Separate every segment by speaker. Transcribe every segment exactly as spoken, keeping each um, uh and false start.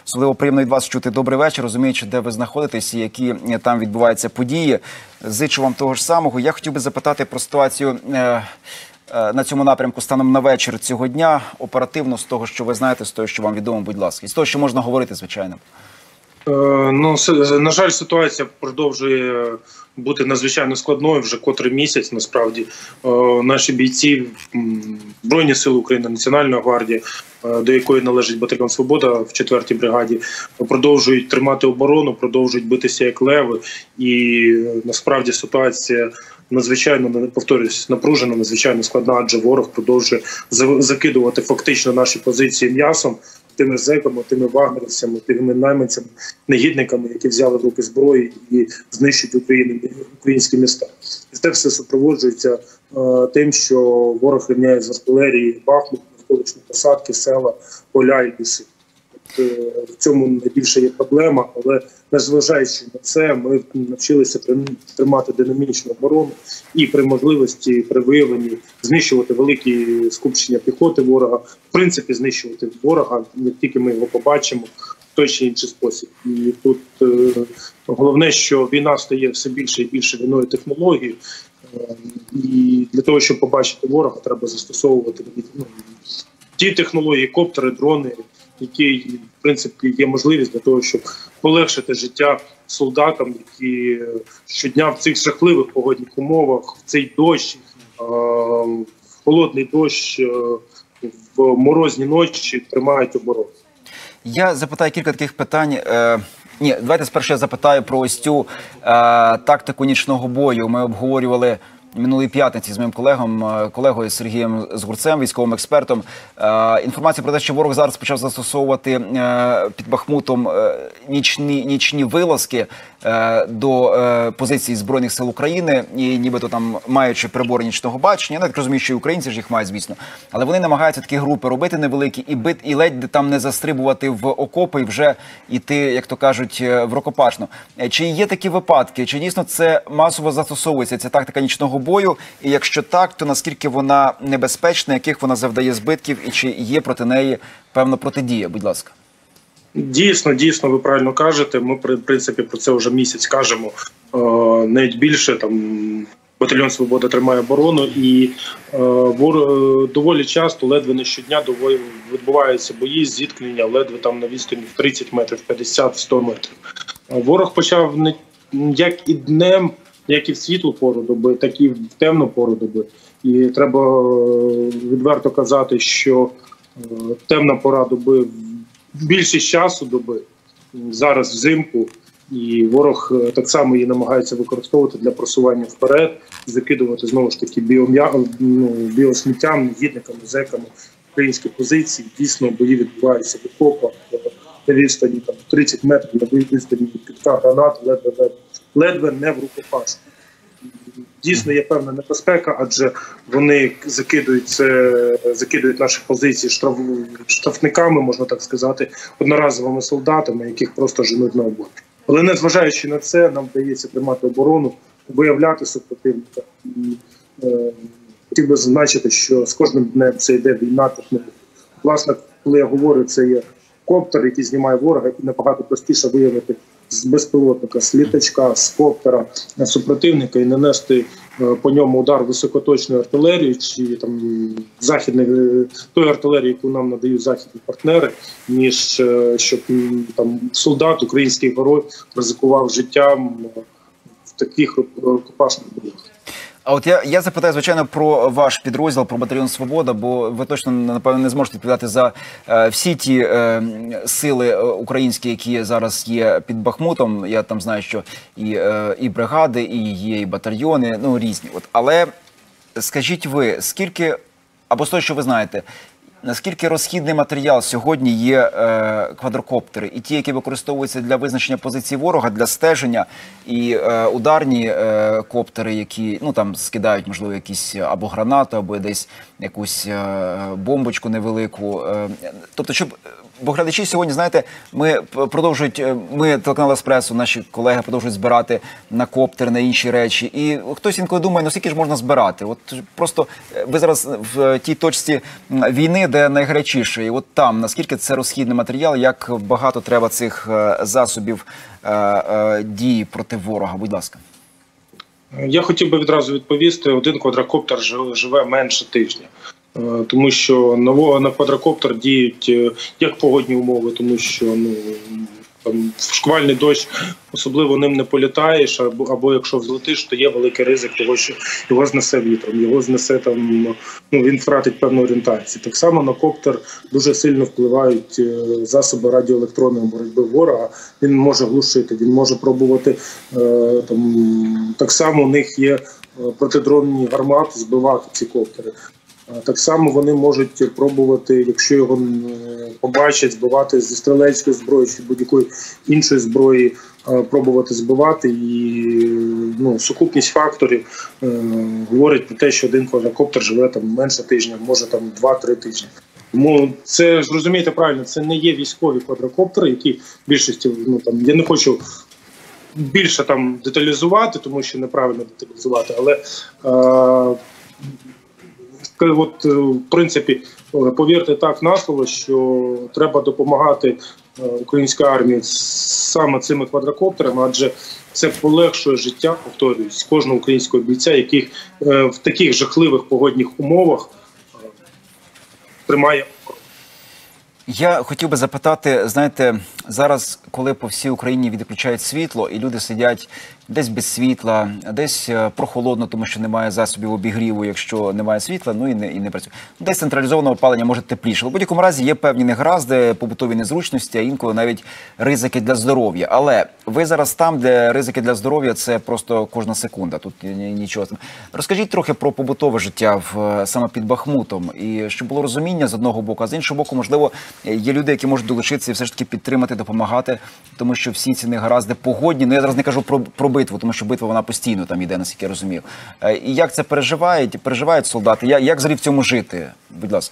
Speaker 1: особливо приємно від вас чути добрий вечір, розуміючи, де ви знаходитесь і які там відбуваються події. Зичу вам того ж самого. Я хотів би запитати про ситуацію е, е, на цьому напрямку станом на вечір цього дня, оперативно, з того, що ви знаєте, з того, що вам відомо, будь ласка, і з того, що можна говорити, звичайно.
Speaker 2: Ну, на жаль, ситуація продовжує бути надзвичайно складною вже котрий місяць. Насправді наші бійці, Збройні сили України, Національна гвардія, до якої належить батальйон «Свобода» в четвертій бригаді, продовжують тримати оборону, продовжують битися як леви. І насправді ситуація надзвичайно, повторюсь, напружена, надзвичайно складна, адже ворог продовжує закидувати фактично наші позиції м'ясом, тими зеками, тими вагнерівцями, тими найманцями, негідниками, які взяли в руки зброї і знищують Україну, українські міста. І це все супроводжується е, тим, що ворог рівняє з артилерії Бахмут, навколишні посадки, села, поля і ліси. От, е, в цьому найбільше є проблема, але незважаючи на це, ми навчилися тримати динамічну оборону і при можливості, при виявленні знищувати великі скупчення піхоти ворога, в принципі знищувати ворога, як тільки ми його побачимо в той чи інший спосіб. І тут е, головне, що війна стає все більше і більше війною технології, е, і для того, щоб побачити ворога, треба застосовувати ну, ті технології, коптери, дрони, які, в принципі, є можливість для того, щоб полегшити життя солдатам, які щодня в цих жахливих погодних умовах, в цей дощ, в холодний дощ, в морозні ночі тримають оборону.
Speaker 1: Я запитаю кілька таких питань. Е, ні, давайте спершу я запитаю про ось цю е, тактику нічного бою. Ми обговорювали минулої п'ятниці з моїм колегом, колегою Сергієм Згурцем, військовим експертом, е, інформація про те, що ворог зараз почав застосовувати е, під Бахмутом е, нічні, нічні вилазки е, до е, позиції Збройних сил України, і нібито там маючи прибори нічного бачення, я так розумію, що і українці ж їх мають, звісно, але вони намагаються такі групи робити невеликі і бит, і ледь там не застрибувати в окопи і вже йти, як то кажуть, в рукопашну. Чи є такі випадки? Чи дійсно це масово застосовується, ця тактика нічного бою? І якщо так, то наскільки вона небезпечна, яких вона завдає збитків, і чи є проти неї певна протидія? Будь ласка.
Speaker 2: Дійсно, дійсно, ви правильно кажете. Ми, в принципі, про це вже місяць кажемо. Навіть більше, там, батальйон «Свобода» тримає оборону, і доволі часто, ледве не щодня, відбуваються бої, зіткнення, ледве там на відстані в тридцять метрів, п'ятдесят, сто метрів. Ворог почав не як і днем, як і в світлу пору доби, так і в темну пору доби. І треба відверто казати, що темна пора доби, більшість часу доби, зараз взимку, і ворог так само її намагається використовувати для просування вперед, закидувати знову ж таки біом'я, ну, біосміттям, негідниками, зеками українські позиції. Дійсно, бої відбуваються в окопах, на відстані там, тридцять метрів, на відстані підка гранат, ледве, ледве не в рукопашку. Дійсно є певна небезпека, адже вони закидують, це, закидують наші позиції штраф, штрафниками, можна так сказати, одноразовими солдатами, яких просто женуть на оборону. Але незважаючи на це, нам вдається тримати оборону, виявляти супротивника. І е, хотів би зазначити, що з кожним днем це йде війна технологій. Власне, коли я говорю, це є коптер, який знімає ворога, і набагато простіше виявити з безпілотника, з літачка, з коптера на супротивника і нанести по ньому удар високоточної артилерії чи там західної тої артилерії, яку нам надають західні партнери, ніж щоб там солдат, український герой, ризикував життям в таких рукопашних боях.
Speaker 1: А от я, я запитаю, звичайно, про ваш підрозділ, про батальйон «Свобода», бо ви точно, напевно, не зможете відповідати за е, всі ті е, сили українські, які зараз є під Бахмутом. Я там знаю, що і, е, і бригади, і є і батальйони, ну, різні. От. Але скажіть ви, скільки, або з того, що ви знаєте, наскільки розхідний матеріал сьогодні є е, квадрокоптери, і ті, які використовуються для визначення позиції ворога, для стеження, і е, ударні е, коптери, які ну там скидають, можливо, якісь або гранату, або десь якусь е, бомбочку невелику. Е, тобто, щоб бо глядачі сьогодні, знаєте, ми продовжують, ми, телеканал «Еспресо», наші колеги продовжують збирати на коптер, на інші речі. І хтось інколи думає, ну скільки ж можна збирати? От просто ви зараз в тій точці війни, де найгарячіше, і от там, наскільки це розхідний матеріал, як багато треба цих засобів дії проти ворога? Будь ласка.
Speaker 2: Я хотів би відразу відповісти, один квадрокоптер живе менше тижня. Тому що на квадрокоптер діють як погодні умови, тому що ну, там, в шквальний дощ особливо ним не політаєш, або, або якщо взлетиш, то є великий ризик того, що його знесе вітром, його знесе там, ну, він втратить певну орієнтацію. Так само на коптер дуже сильно впливають засоби радіоелектронної боротьби ворога, він може глушити, він може пробувати, там, так само у них є протидронні гармати збивати ці коптери. Так само вони можуть пробувати, якщо його побачать, збивати зі стрілецької зброї чи будь-якої іншої зброї, пробувати збивати. І ну, сукупність факторів е, говорить про те, що один квадрокоптер живе там менше тижня, може там два-три тижні. Тому це ж розумієте правильно, це не є військові квадрокоптери, які в більшості, ну там я не хочу більше там деталізувати, тому що неправильно деталізувати, але е, От, в принципі, повірте так на слово, що треба допомагати українській армії саме цими квадрокоптерами, адже це полегшує життя, повторююсь, кожного українського бійця, яких в таких жахливих погодних умовах тримає.
Speaker 1: Я хотів би запитати, знаєте, зараз, коли по всій Україні відключають світло, і люди сидять десь без світла, десь прохолодно, тому що немає засобів обігріву, якщо немає світла, ну і не, і не працює. Десь централізоване опалення може тепліше. У будь-якому разі є певні негаразди, побутові незручності, а інколи навіть ризики для здоров'я. Але ви зараз там, де ризики для здоров'я – це просто кожна секунда, тут нічого. Розкажіть трохи про побутове життя в, саме під Бахмутом, і щоб було розуміння з одного боку, а з іншого боку, можливо, є люди, які можуть долучитися і все ж таки підтримати, допомагати, тому що всі ці негаразди погодні. Ну, я зараз не кажу про, про битву, тому що битва, вона постійно там йде, наскільки я розумію. І як це переживають, переживають солдати? Як, як взагалі в цьому жити? Будь ласка.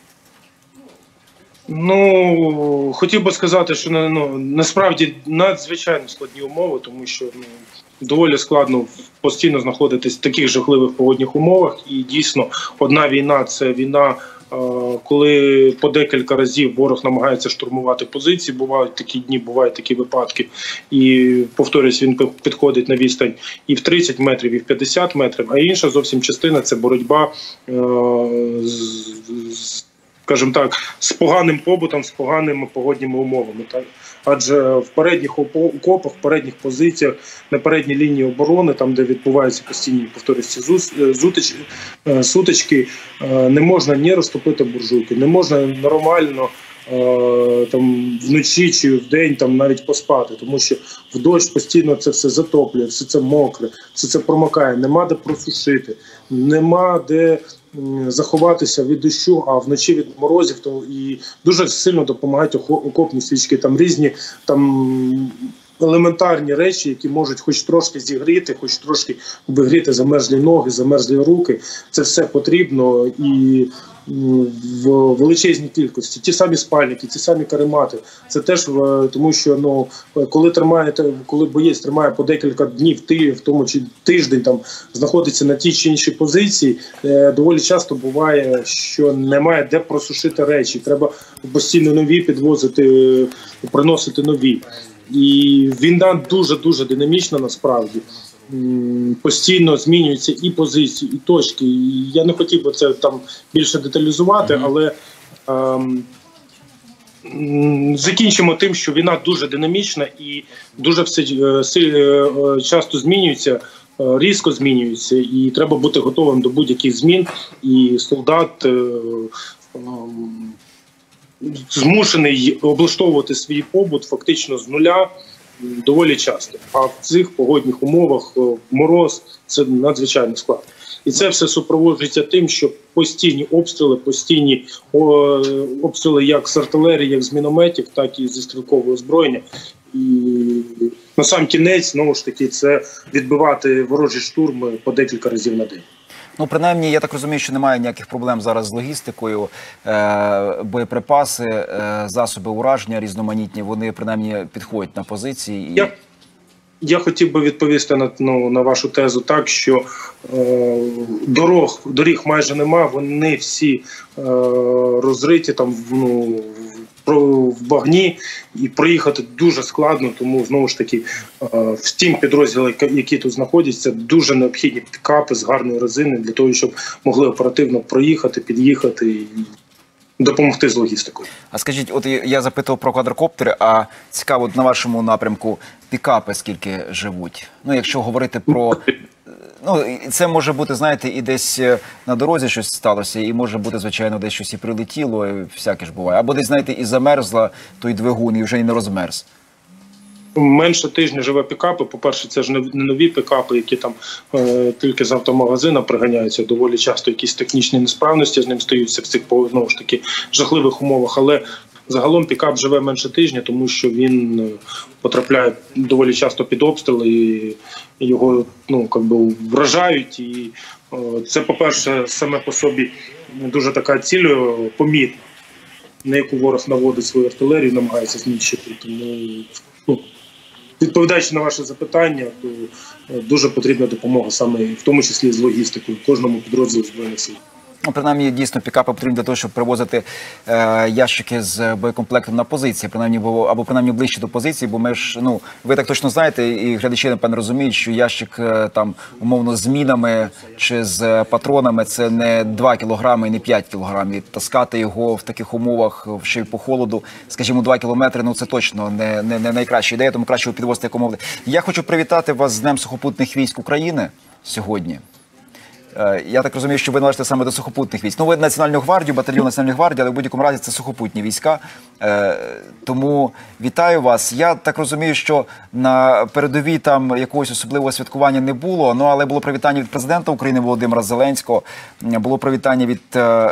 Speaker 2: Ну, хотів би сказати, що ну, насправді надзвичайно складні умови, тому що ну, доволі складно постійно знаходитись в таких жахливих погодних умовах. І дійсно, одна війна – це війна, коли по декілька разів ворог намагається штурмувати позиції, бувають такі дні, бувають такі випадки. І, повторюсь, він підходить на відстань і в тридцять метрів, і в п'ятдесят метрів, а інша зовсім частина – це боротьба з, скажімо так, з поганим побутом, з поганими погодніми умовами. Так? Адже в передніх окопах, в передніх позиціях, на передній лінії оборони, там, де відбуваються постійні, повторюся, сутички, не можна ні розтопити буржуйки, не можна нормально там, вночі чи вдень там, навіть поспати, тому що в дощ постійно це все затоплює, все це мокре, все це промокає, нема де просушити, нема де заховатися від дощу, а вночі від морозів, то і дуже сильно допомагають окопні свічки, там різні там елементарні речі, які можуть хоч трошки зігріти, хоч трошки обігріти замерзлі ноги, замерзлі руки. Це все потрібно і в величезній кількості. Ті самі спальники, ті самі каремати. Це теж тому, що ну коли тримає, коли боєць тримає по декілька днів, в тому чи тиждень там знаходиться на тій чи іншій позиції, доволі часто буває, що немає де просушити речі. Треба постійно нові підвозити, приносити нові. І війна дуже-дуже динамічна насправді. Постійно змінюються і позиції, і точки. І я не хотів би це там більше деталізувати, але ем, закінчимо тим, що війна дуже динамічна і дуже все е, часто змінюється, е, різко змінюється, і треба бути готовим до будь-яких змін. І солдат е, е, змушений облаштовувати свій побут фактично з нуля доволі часто. А в цих погодних умовах мороз – це надзвичайно складно. І це все супроводжується тим, що постійні обстріли, постійні обстріли як з артилерії, як з мінометів, так і зі стрілкового озброєння. І на сам кінець, знову ж таки, це відбивати ворожі штурми по декілька разів на день.
Speaker 1: Ну, принаймні, я так розумію, що немає ніяких проблем зараз з логістикою. Е, боєприпаси, е, засоби ураження різноманітні, вони принаймні підходять на позиції. І...
Speaker 2: Я, я хотів би відповісти на, ну, на вашу тезу так, що е, дорог, доріг майже нема, вони всі е, розриті там, ну, в багні, і проїхати дуже складно, тому знову ж таки в тім підрозділі, які тут знаходяться, дуже необхідні пікапи з гарної резини для того, щоб могли оперативно проїхати, під'їхати і допомогти з логістикою.
Speaker 1: А скажіть, от я запитував про квадрокоптери, а цікаво, на вашому напрямку пікапи скільки живуть? Ну, якщо говорити про... Ну, це може бути, знаєте, і десь на дорозі щось сталося, і може бути, звичайно, десь щось і прилетіло, і всяке ж буває. Або десь, знаєте, і замерзла той двигун, і вже і не розмерз.
Speaker 2: Менше тижня живе пікапи. По-перше, це ж не нові пікапи, які там е, тільки з автомагазина приганяються. Доволі часто якісь технічні несправності з ним стаються в цих, знову ж таки, жахливих умовах. Але загалом пікап живе менше тижня, тому що він потрапляє доволі часто під обстріли, і його, ну, как би, вражають. І е, це, по-перше, саме по собі дуже така ціль помітна, на яку ворог наводить свою артилерію, намагається знищити. Тому, ну, відповідаючи на ваше запитання, то дуже потрібна допомога саме, в тому числі з логістикою, кожному підрозділу Збройних Сил.
Speaker 1: Ну, принаймні, дійсно, пікапи потрібні для того, щоб привозити е, ящики з боєкомплектом на позиції, принаймні, або, або принаймні ближче до позиції, бо ми ж, ну, ви так точно знаєте, і глядачі, напевно, розуміють, що ящик е, там, умовно, з мінами чи з патронами – це не два кілограми і не п'ять кілограмів. І таскати його в таких умовах, ще й по холоду, скажімо, два кілометри, ну, це точно не, не, не найкраща ідея, тому краще його підвозити якомога. Я хочу привітати вас з Днем сухопутних військ України сьогодні. Я так розумію, що ви належите саме до сухопутних військ. Ну, ви Національну гвардію, батальйон Національної гвардії, але в будь-якому разі це сухопутні війська. Тому вітаю вас. Я так розумію, що на передовій там якогось особливого святкування не було, ну, але було привітання від президента України Володимира Зеленського, було привітання від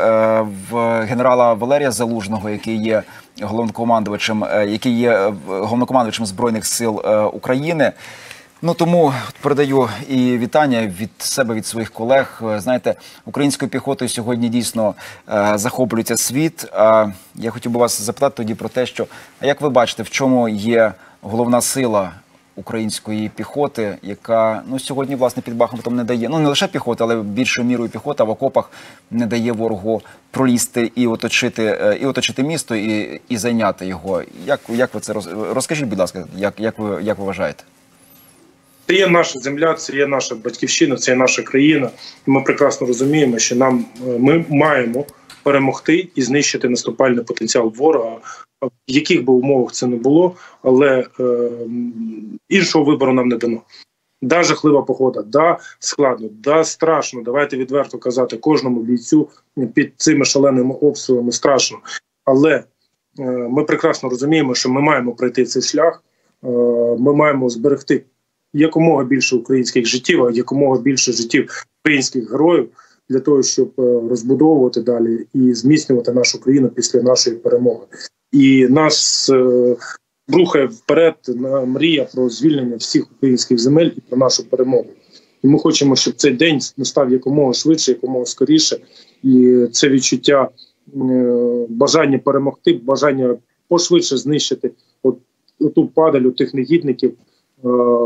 Speaker 1: генерала Валерія Залужного, який є головнокомандувачем, який є головнокомандувачем Збройних сил України. Ну, тому передаю і вітання від себе, від своїх колег. Знаєте, українською піхотою сьогодні дійсно е, захоплюється світ. Е, я хотів би вас запитати тоді про те, що, а як ви бачите, в чому є головна сила української піхоти, яка, ну, сьогодні, власне, під Бахмутом не дає, ну, не лише піхота, але більшою мірою піхота в окопах не дає ворогу пролізти і оточити, і оточити місто, і, і зайняти його. Як, як ви це роз... розкажіть, будь ласка, як, як, ви, як ви вважаєте?
Speaker 2: Це є наша земля, це є наша батьківщина, це є наша країна. І ми прекрасно розуміємо, що нам ми маємо перемогти і знищити наступальний потенціал ворога, в яких би умовах це не було, але е, іншого вибору нам не дано. Да, жахлива погода, да, складно, да, страшно. Давайте відверто казати, кожному бійцю під цими шаленими обстрілами страшно. Але е, ми прекрасно розуміємо, що ми маємо пройти цей шлях, е, ми маємо зберегти якомога більше українських життів, а якомога більше життів українських героїв для того, щоб розбудовувати далі і зміцнювати нашу країну після нашої перемоги. І нас е, рухає вперед на мрія про звільнення всіх українських земель і про нашу перемогу. І ми хочемо, щоб цей день настав якомога швидше, якомога скоріше. І це відчуття е, бажання перемогти, бажання пошвидше знищити от, оту падаль тих негідників, в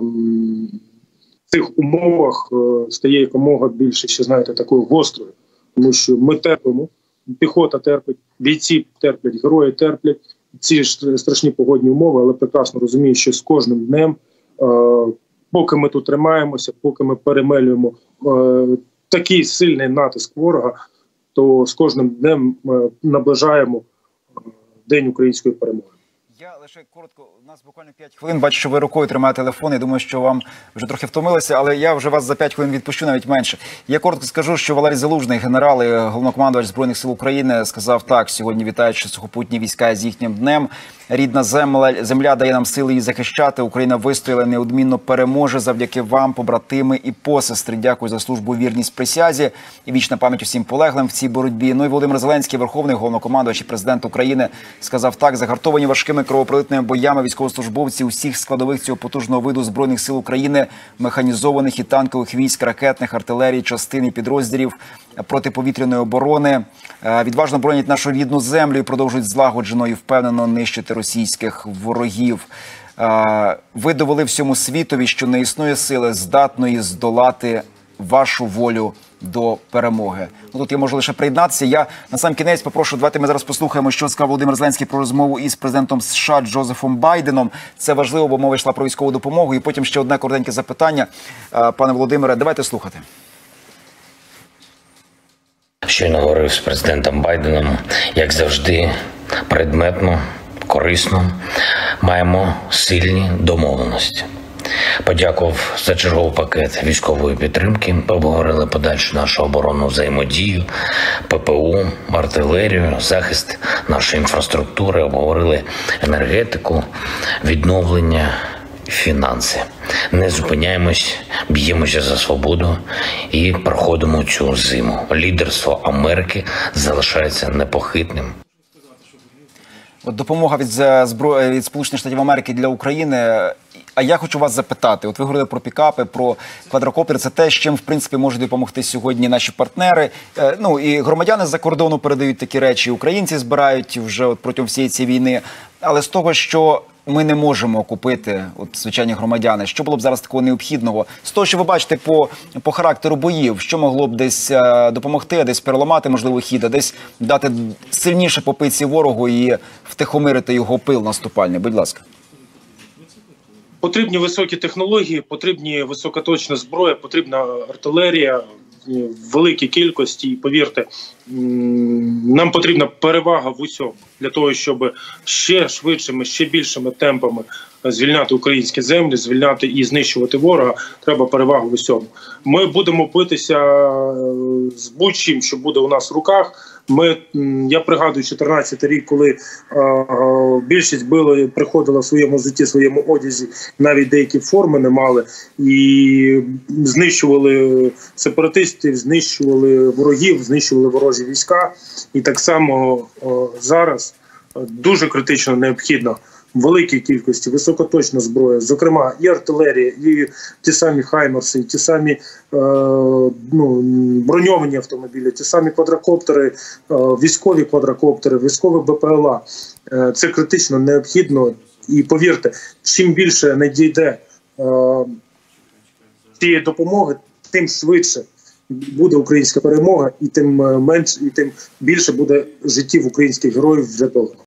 Speaker 2: цих умовах стає якомога більше, ще, знаєте, такою гострою. Тому що ми терпимо, піхота терпить, бійці терплять, герої терплять ці ж страшні погодні умови, але прекрасно розумію, що з кожним днем, поки ми тут тримаємося, поки ми перемелюємо такий сильний натиск ворога, то з кожним днем ми наближаємо День української перемоги.
Speaker 1: Я лише коротко, у нас буквально п'ять хвилин, бачу, що ви рукою тримаєте телефон, я думаю, що вам вже трохи втомилися, але я вже вас за п'ять хвилин відпущу, навіть менше. Я коротко скажу, що Валерій Залужний, генерал і головнокомандувач Збройних сил України, сказав так, сьогодні вітаючи сухопутні війська з їхнім днем. Рідна земля, земля дає нам сили її захищати, Україна вистояла, неодмінно переможе завдяки вам, побратими і посестри. Дякую за службу, вірність присязі і вічна пам'ять усім полеглим в цій боротьбі. Ну і Володимир Зеленський, верховний головнокомандувач і президент України, сказав так, загартовані важкими тривалими кровопролитними боями військовослужбовці усіх складових цього потужного виду Збройних сил України, механізованих і танкових військ, ракетних, артилерії, частин і підрозділів протиповітряної оборони відважно боронять нашу рідну землю і продовжують злагоджено і впевнено нищити російських ворогів. Ви довели всьому світові, що не існує сили, здатної здолати вашу волю до перемоги. Ну, тут я можу лише приєднатися. Я на сам кінець попрошу, давайте ми зараз послухаємо, що сказав Володимир Зеленський про розмову із президентом США Джозефом Байденом. Це важливо, бо мова йшла про військову допомогу. І потім ще одне коротеньке запитання. Пане Володимире, давайте слухати.
Speaker 3: Щойно говорив з президентом Байденом, як завжди, предметно, корисно. Маємо сильні домовленості. Подякував за черговий пакет військової підтримки, обговорили подальшу нашу оборонну взаємодію, ППО, артилерію, захист нашої інфраструктури, обговорили енергетику, відновлення, фінанси. Не зупиняємось, б'ємося за свободу і проходимо цю зиму. Лідерство Америки залишається непохитним.
Speaker 1: От допомога від, збро... від Сполучених Штатів Америки для України. А я хочу вас запитати, от ви говорили про пікапи, про квадрокоптери, це те, з чим, в принципі, можуть допомогти сьогодні наші партнери. Ну, і громадяни з-за кордону передають такі речі, українці збирають вже от протягом всієї цієї війни. Але з того, що ми не можемо купити, от звичайні громадяни, що було б зараз такого необхідного? З того, що ви бачите по, по характеру боїв, що могло б десь е, допомогти, десь переламати, можливо, хід, а десь дати сильніше по пиці ворогу і втихомирити його пил наступальний? Будь ласка.
Speaker 2: Потрібні високі технології, потрібні високоточна зброя, потрібна артилерія в великій кількості. І повірте, нам потрібна перевага в усьому для того, щоб ще швидшими, ще більшими темпами звільняти українські землі, звільняти і знищувати ворога. Треба перевагу в усьому. Ми будемо битися з будь-чим, що буде у нас в руках. Ми, я пригадую чотирнадцятий рік, коли е, більшість били, приходила в своєму житті, в своєму одязі, навіть деякі форми не мали, і знищували сепаратистів, знищували ворогів, знищували ворожі війська. І так само е, зараз дуже критично необхідно в великій кількості високоточна зброя, зокрема і артилерія, і ті самі хаймерси, і ті самі е, ну, броньовані автомобілі, ті самі квадрокоптери, е, військові квадрокоптери, військові БПЛА. Е, це критично необхідно. І повірте, чим більше надійде е, цієї допомоги, тим швидше буде українська перемога, і тим менше, і тим більше буде життів українських героїв врятовано.